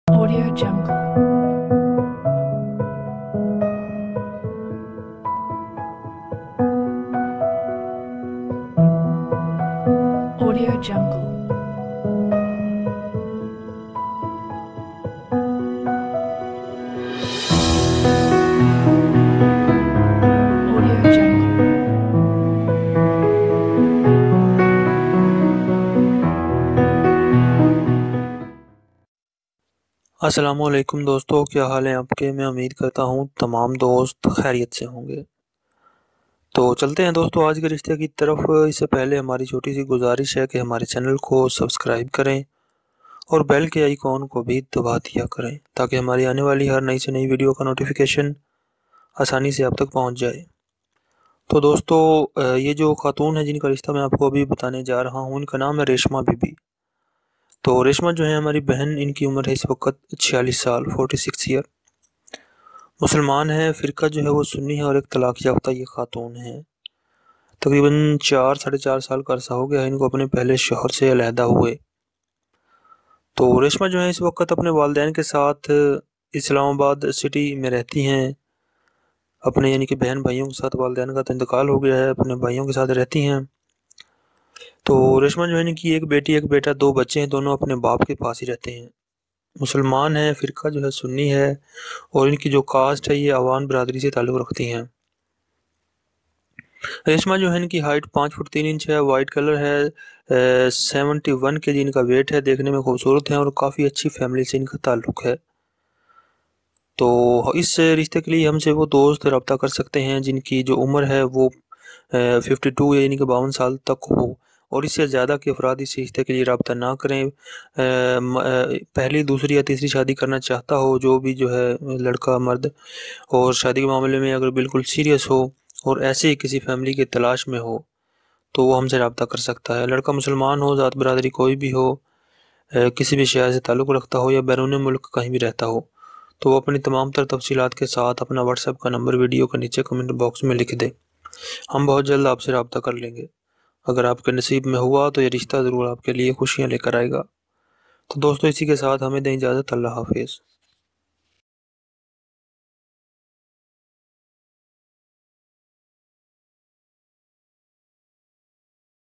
Audio Jungle. Audio Jungle. Audio Jungle. السلام علیکم دوستو، کیا حال ہیں آپ کے؟ میں امید کرتا ہوں تمام دوست خیریت سے ہوں گے۔ تو چلتے ہیں دوستو آج کے رشتے کی طرف۔ اس سے پہلے ہماری چھوٹی سی گزارش ہے کہ ہمارے چینل کو سبسکرائب کریں اور بیل کے آئیکن کو بھی دبا دیا کریں تاکہ ہماری آنے والی ہر نئی سے نئی ویڈیو کا نوٹیفیکیشن آسانی سے آپ تک پہنچ جائے۔ تو دوستو یہ جو خاتون ہے جن کا رشتہ میں آپ کو ابھی بتانے جا رہا ہوں، ان کا نام ہے ریشمہ بی بی۔ تو ریشمہ جو ہے ہماری بہن، ان کی عمر ہے اس وقت 46 سال 46 ایئر۔ مسلمان ہے، فرقہ جو ہے وہ سنی ہے اور ایک طلاق یافتہ یہ خاتون ہے۔ تقریباً 4 ساڑھے 4 سال کا عرصہ ہو گیا ہے ان کو اپنے پہلے شوہر سے علیحدہ ہوئے۔ تو ریشمہ جو ہے اس وقت اپنے والدین کے ساتھ اسلام آباد سٹی میں رہتی ہیں، اپنے یعنی کہ بہن بھائیوں کے ساتھ۔ والدین کا تو انتقال ہو گیا ہے، اپنے بھائیوں کے ساتھ رہتی ہیں۔ تو ریشمہ جو ہے ان کی ایک بیٹی ایک بیٹا، 2 بچے ہیں، دونوں اپنے باپ کے پاس ہی رہتے ہیں۔ مسلمان ہیں، فرقہ جو ہے سنی ہے اور ان کی جو کاسٹ ہے یہ عوان برادری سے تعلق رکھتی ہیں۔ ریشمہ جو ہے ان کی ہائٹ 5 فٹ 3 انچ ہے، وائٹ کلر ہے، 71 کے جی ان کا ویٹ ہے، دیکھنے میں خوبصورت ہیں اور کافی اچھی فیملی سے ان کا تعلق ہے۔ تو اس رشتے کے لیے ہم سے وہ دوست رابطہ کر سکتے ہیں جن کی جو عمر ہے وہ 52 یعنی کہ 52 سال تک ہو، اور اس سے زیادہ کے افراد اس رشتے کے لیے رابطہ نہ کریں۔ پہلی دوسری یا تیسری شادی کرنا چاہتا ہو جو بھی جو ہے لڑکا مرد، اور شادی کے معاملے میں اگر بالکل سیریس ہو اور ایسے ہی کسی فیملی کی تلاش میں ہو تو وہ ہم سے رابطہ کر سکتا ہے۔ لڑکا مسلمان ہو، ذات برادری کوئی بھی ہو، کسی بھی شہر سے تعلق رکھتا ہو یا بیرون ملک کہیں بھی رہتا ہو، تو وہ اپنی تمام تر تفصیلات کے ساتھ اپنا واٹس ایپ کا نمبر ویڈیو کے نیچے کمنٹ باکس میں لکھ دے۔ ہم بہت جلد آپ سے رابطہ کر لیں گے۔ اگر آپ کے نصیب میں ہوا تو یہ رشتہ ضرور آپ کے لیے خوشیاں لے کر آئے گا۔ تو دوستو اسی کے ساتھ ہمیں دیں اجازت۔ اللہ حافظ۔